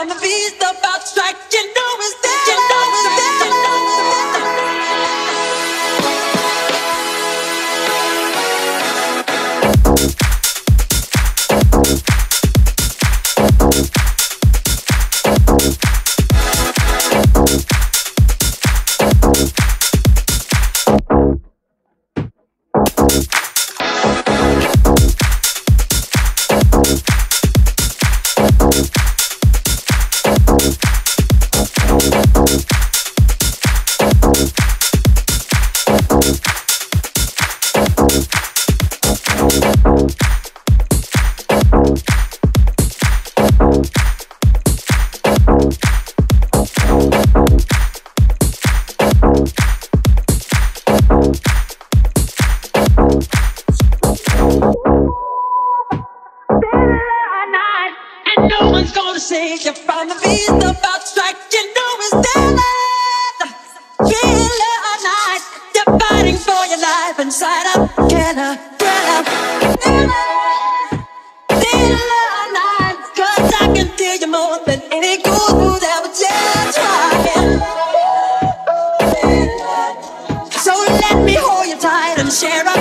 from the beast about strike. You know it's there. You know it's there. You know it's there. No one's gonna save you from the beast about strike. You know it's dead. Killer all night. You're fighting for your life inside a killer, killer, killer all night. 'Cause I can feel you more than any good who's ever just trying. So let me hold you tight and share a